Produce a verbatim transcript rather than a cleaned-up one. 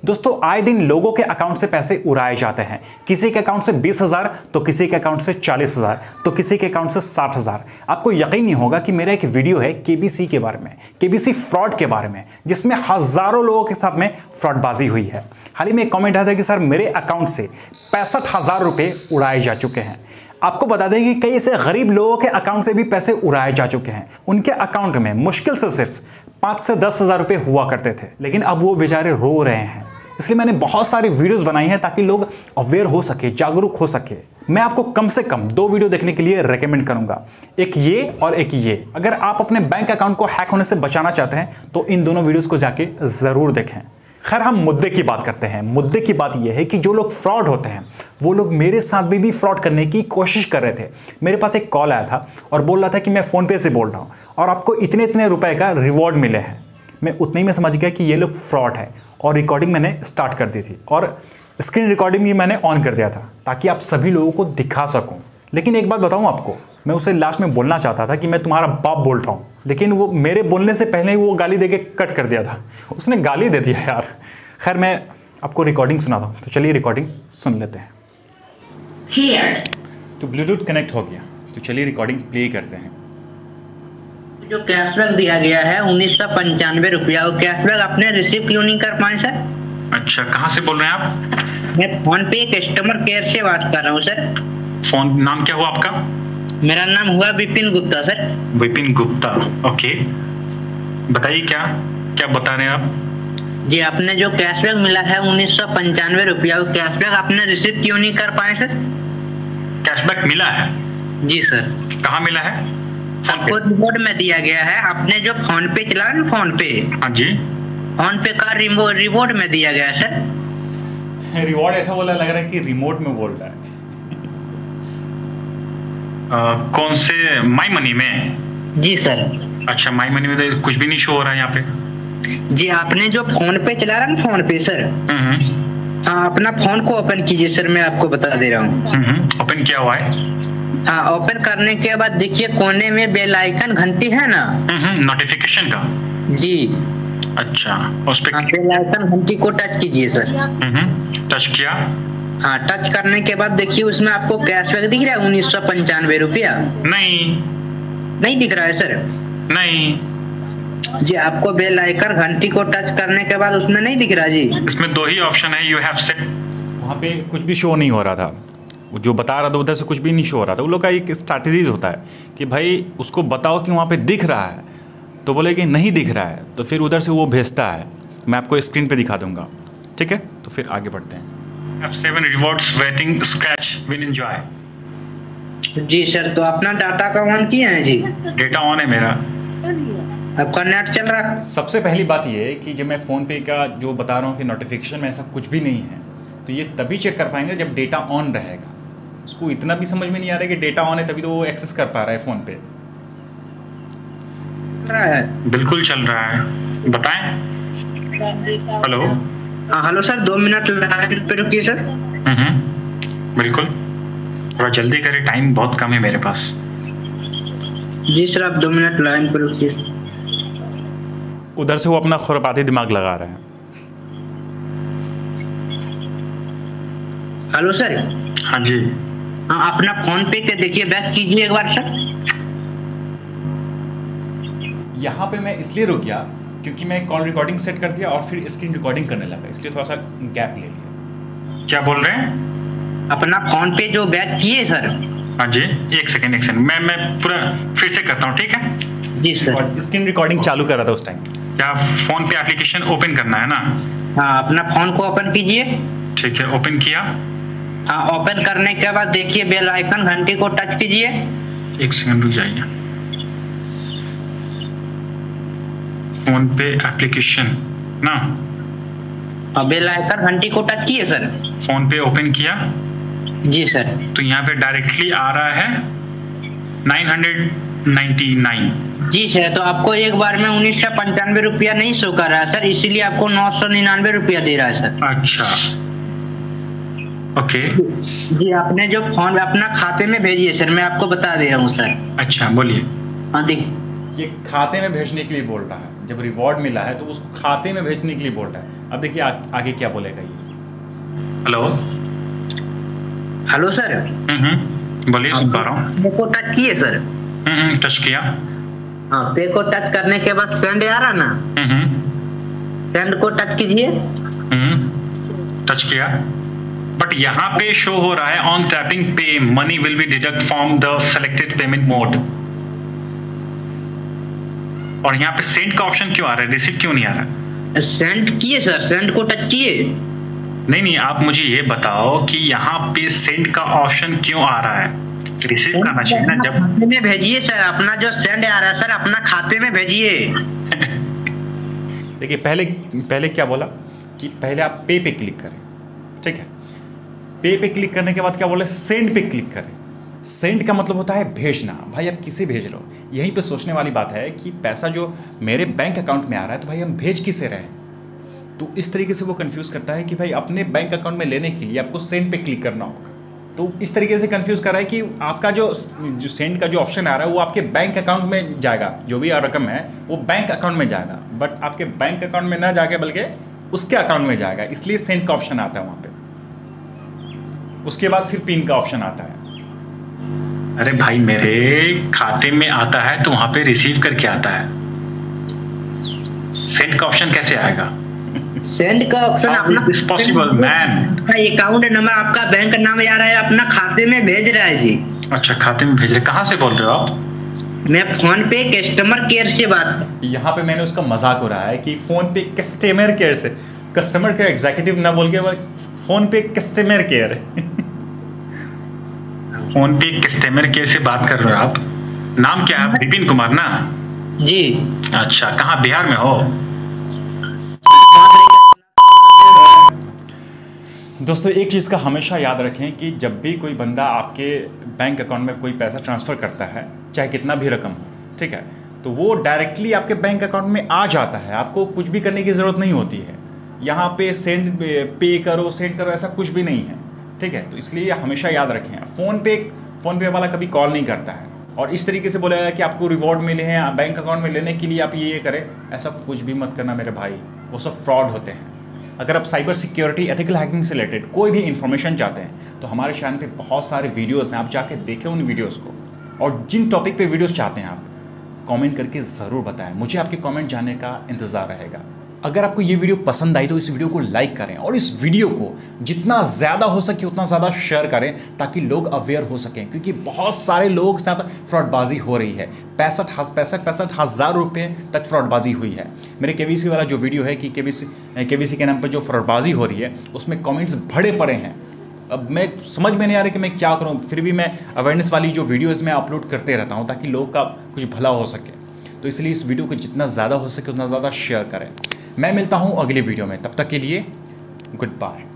दोस्तों आए दिन लोगों के अकाउंट से पैसे उड़ाए जाते हैं। किसी के अकाउंट से बीस हजार तो किसी के अकाउंट से चालीस हजार तो किसी के अकाउंट से साठ हजार। आपको यकीन नहीं होगा कि मेरा एक वीडियो है केबीसी के बारे में, केबीसी फ्रॉड के बारे में, जिसमें हजारों लोगों के साथ में फ्रॉडबाजी हुई है। हाल ही में एक कमेंट आया था कि सर मेरे अकाउंट से पैंसठ हजार रुपए उड़ाए जा चुके हैं। आपको बता दें कि कई ऐसे गरीब लोगों के अकाउंट से भी पैसे उड़ाए जा चुके हैं। उनके अकाउंट में मुश्किल से सिर्फ पाँच से दस हजार रुपए हुआ करते थे, लेकिन अब वो बेचारे रो रहे हैं। इसलिए मैंने बहुत सारी वीडियोस बनाई हैं ताकि लोग अवेयर हो सके, जागरूक हो सके। मैं आपको कम से कम दो वीडियो देखने के लिए रेकमेंड करूंगा, एक ये और एक ये। अगर आप अपने बैंक अकाउंट को हैक होने से बचाना चाहते हैं तो इन दोनों वीडियोस को जाके जरूर देखें। खैर हम मुद्दे की बात करते हैं। मुद्दे की बात यह है कि जो लोग फ्रॉड होते हैं वो लोग मेरे साथ भी, भी फ्रॉड करने की कोशिश कर रहे थे। मेरे पास एक कॉल आया था और बोल रहा था कि मैं फ़ोन पे से बोल रहा हूँ और आपको इतने इतने रुपए का रिवॉर्ड मिले हैं। मैं उतने ही में समझ गया कि ये लोग फ्रॉड है और रिकॉर्डिंग मैंने स्टार्ट कर दी थी और स्क्रीन रिकॉर्डिंग भी मैंने ऑन कर दिया था ताकि आप सभी लोगों को दिखा सकूं। लेकिन एक बात बताऊं आपको, मैं उसे लास्ट में बोलना चाहता था कि मैं तुम्हारा बाप बोल रहा हूं, लेकिन वो मेरे बोलने से पहले ही वो गाली देके कट कर दिया था। उसने गाली दे दिया यार। खैर मैं आपको रिकॉर्डिंग सुनाता हूँ, तो चलिए रिकॉर्डिंग सुन लेते हैं। Here. तो ब्लूटूथ कनेक्ट हो गया, तो चलिए रिकॉर्डिंग प्ले करते हैं। जो कैशबैक दिया गया है उन्नीस सौ पंचानवे रुपया, वो कैशबैक आपने रिसीव क्यों नहीं कर पाए सर? अच्छा, कहाँ से बोल रहे हैं आप? मैं फोन पे कस्टमर केयर से बात कर रहा हूँ सर। फोन नाम क्या हुआ आपका? मेरा नाम हुआ विपिन गुप्ता सर। विपिन गुप्ता, ओके, बताइए क्या क्या बता रहे हैं आप? जी, आपने जो कैशबैक मिला है उन्नीस सौ पंचानवे रुपया, वो कैशबैक आपने रिसीव क्यों नहीं कर पाए सर? कैशबैक मिला है? जी सर। कहाँ मिला है? आपको रिवॉर्ड में दिया गया है। आपने जो फोन पे चला ना, फोन पे, हाँ जी, फोन पे का रिवॉर्ड में दिया गया है सर। रिवॉर्ड ऐसा बोला लग रहा है कि रिमोट में बोल रहा है। आ, कौन से? माई मनी में? जी सर। अच्छा, माई मनी में तो कुछ भी नहीं शो हो रहा है यहाँ पे। जी, आपने जो फोन पे चला रहा ना, फोन पे सर, हाँ, अपना फोन को ओपन कीजिए सर, मैं आपको बता दे रहा हूँ। ओपन किया हुआ है। हाँ, ओपन करने के बाद देखिए कोने में बेल आइकन घंटी है ना, नोटिफिकेशन का। जी, अच्छा, उस पे बेल आइकन घंटी को टच कीजिए सर। टच किया। हाँ, टच करने के बाद देखिए उसमें आपको कैशबैक दिख रहा है उन्नीस सौ पंचानवे रुपया। नहीं, नहीं दिख रहा है सर? नहीं जी, आपको बेल आइकन घंटी को टच करने के बाद उसमें नहीं दिख रहा जी। इसमें दो ही ऑप्शन है, यू हैव सेट। वहाँ पे कुछ भी शो नहीं हो रहा था, जो बता रहा था उधर से कुछ भी नहीं शो हो रहा था। उन लोग का एक स्ट्रैटेजीज होता है कि भाई उसको बताओ कि वहाँ पे दिख रहा है, तो बोले कि नहीं दिख रहा है, तो फिर उधर से वो भेजता है। मैं आपको स्क्रीन पे दिखा दूंगा, ठीक है? तो फिर आगे बढ़ते हैं। Have seven rewards waiting, scratch, win, enjoy. जी सर, तो अपना डाटा का ऑन किया है जी? डेटा ऑन है मेरा। आपका नेट चल रहा है? सबसे पहली बात ये है कि जब मैं फ़ोन पे का जो बता रहा हूँ कि नोटिफिकेशन में ऐसा कुछ भी नहीं है, तो ये तभी चेक कर पाएंगे जब डेटा ऑन रहेगा। उसको इतना भी समझ में नहीं आ रहा है कि डेटा ऑन है तभी तो वो एक्सेस कर पा रहा है फ़ोन पे। रहा है? बिल्कुल चल रहा है, बताएं। हेलो। हाँ हेलो सर, दो मिनट लाइन पे रुकिए सर। हम्म बिल्कुल, थोड़ा जल्दी करें, टाइम बहुत कम है मेरे पास। जी सर, आप दो मिनट लाइन पे रुकिए। उधर से वो अपना खुरपाती दिमाग लगा रहे हैं। Hello sir. हाँ जी। हाँ, अपना फोन पे के देखिए, बैक कीजिए एक बार सर। यहाँ पे मैं इसलिए रुक गया क्योंकि मैं कॉल रिकॉर्डिंग सेट कर दिया और फिर स्क्रीन रिकॉर्डिंग करने लगा, इसलिए थोड़ा सा गैप ले लिया। क्या बोल रहे हैं? अपना फोन पे जो बैक किए सर। हाँ जी, एक सेकंड एक सेकंड मैं मैं पूरा फिर से करता हूँ, ठीक है? जी सर। स्क्रीन रिकॉर्डिंग चालू कर रहा था उस टाइम। क्या फोन पे एप्लीकेशन ओपन करना है ना? हाँ, अपना फोन को ओपन कीजिए। ठीक है, ओपन किया। हाँ, ओपन करने के बाद देखिए बेल आइकन घंटी को टच कीजिए। एक सेकंड रुक जाइए। फोन पे एप्लीकेशन ना, और बेल आइकन घंटी को टच किए सर। फोन पे ओपन किया। जी सर। तो यहाँ पे डायरेक्टली आ रहा है नाइन हंड्रेड नाइन्टी नाइन। जी सर, तो आपको एक बार में उन्नीस सौ पंचानवे रुपया नहीं शो कर रहा है सर, इसीलिए आपको नौ सौ निन्यानवे रुपया दे रहा है सर। अच्छा, ओके। जी, आपने जो फोन अपना खाते में भेजिए सर, मैं आपको बता दे रहा हूँ सर। अच्छा, बोलिए। हाँ देखिए, ये खाते में भेजने के लिए बोल रहा है। जब रिवॉर्ड मिला है तो उसको खाते में भेजने के लिए बोल रहा है। अब देखिए आ, आगे क्या बोलेगा ये। Hello hello sir. हम्म बोलिए, सुन पा रहा हूँ। पे को टच किए सर? हम्म टच किया। हाँ, पे को टच करने के बाद सेंड आ रहा ना, हम्म सेंड को टच कीजिए। हम्म टच किया, बट यहाँ पे शो हो रहा है ऑन टैपिंग पे money will be deduct from the selected payment mode, और यहाँ पे सेंड का ऑप्शन क्यों आ रहा है, रिसीव क्यों नहीं आ रहा? सेंड किए सर, सेंड को टच किए। नहीं नहीं, आप मुझे ये बताओ कि यहाँ पे सेंड का ऑप्शन क्यों आ रहा है? रिसीव करना चाहिए ना। जब खाते में भेजिए सर, अपना जो सेंड आ रहा है सर अपना खाते में भेजिए। देखिए पहले पहले क्या बोला कि पहले आप पे पे क्लिक करें, ठीक है। पे पे क्लिक करने के बाद क्या बोले, सेंड पे क्लिक करें। सेंड का मतलब होता है भेजना। भाई आप किसे भेज रहे हो? यहीं पे सोचने वाली बात है कि पैसा जो मेरे बैंक अकाउंट में आ रहा है तो भाई हम भेज किसे रहे हैं। तो इस तरीके से वो कंफ्यूज करता है कि भाई अपने बैंक अकाउंट में लेने के लिए आपको सेंड पे क्लिक करना होगा। तो इस तरीके से कंफ्यूज कर रहा है कि आपका जो जो सेंड का जो ऑप्शन आ रहा है वो आपके बैंक अकाउंट में जाएगा, जो भी रकम है वो बैंक अकाउंट में जाएगा, बट आपके बैंक अकाउंट में ना जाके बल्कि उसके अकाउंट में जाएगा, इसलिए सेंड का ऑप्शन आता है वहाँ पे। उसके बाद फिर पिन का ऑप्शन आता है। अरे भाई मेरे खाते में आता है तो वहां पे रिसीव करके आता है, सेंड का ऑप्शन कैसे आएगा? सेंड का ऑप्शन अपना पॉसिबल मैन, अकाउंट नंबर आपका बैंक नाम आ रहा है, अपना खाते में भेज रहा है जी। अच्छा खाते में भेज रहे, कहाँ से बोल रहे हो आप? मैं फोन पे कस्टमर केयर से बात। यहाँ पे मैंने उसका मजाक हो रहा है कि फोन पे कस्टमर केयर से, कस्टमर केयर एग्जीक्यूटिव ना बोल के PhonePe customer care. PhonePe customer care से बात कर रहे हो आप? नाम क्या है? विपिन कुमार ना जी। अच्छा, कहाँ, बिहार में हो? दोस्तों एक चीज़ का हमेशा याद रखें कि जब भी कोई बंदा आपके बैंक अकाउंट में कोई पैसा ट्रांसफ़र करता है, चाहे कितना भी रकम हो, ठीक है, तो वो डायरेक्टली आपके बैंक अकाउंट में आ जाता है, आपको कुछ भी करने की ज़रूरत नहीं होती है। यहाँ पे सेंड पे करो, सेंड करो, ऐसा कुछ भी नहीं है, ठीक है। तो इसलिए हमेशा याद रखें, फ़ोन पे फ़ोन पे वाला कभी कॉल नहीं करता है और इस तरीके से बोलेगा कि आपको रिवॉर्ड मिले हैं बैंक अकाउंट में लेने के लिए आप ये ये करें, ऐसा कुछ भी मत करना मेरे भाई, वो सब फ्रॉड होते हैं। अगर आप साइबर सिक्योरिटी, एथिकल हैकिंग से रिलेटेड कोई भी इन्फॉर्मेशन चाहते हैं तो हमारे चैनल पे बहुत सारे वीडियोस हैं, आप जाके देखें उन वीडियोस को, और जिन टॉपिक पे वीडियोस चाहते हैं आप कमेंट करके ज़रूर बताएं, मुझे आपके कमेंट जानने का इंतज़ार रहेगा। अगर आपको ये वीडियो पसंद आई तो इस वीडियो को लाइक करें और इस वीडियो को जितना ज़्यादा हो सके उतना ज़्यादा शेयर करें ताकि लोग अवेयर हो सकें, क्योंकि बहुत सारे लोग के साथ फ्रॉडबाजी हो रही है। पैंसठ पैंसठ पैंसठ हज़ार रुपये तक फ्रॉडबाजी हुई है। मेरे केबीसी वाला जो वीडियो है कि केबीसी केबीसी के नाम पर जो फ्रॉडबाजी हो रही है उसमें कमेंट्स भरे पड़े हैं। अब मैं समझ में नहीं आ रहा कि मैं क्या करूं, फिर भी मैं अवेयरनेस वाली जो वीडियोस में अपलोड करते रहता हूं ताकि लोग का कुछ भला हो सके। तो इसलिए इस वीडियो को जितना ज़्यादा हो सके उतना ज़्यादा शेयर करें। मैं मिलता हूं अगली वीडियो में, तब तक के लिए गुड बाय।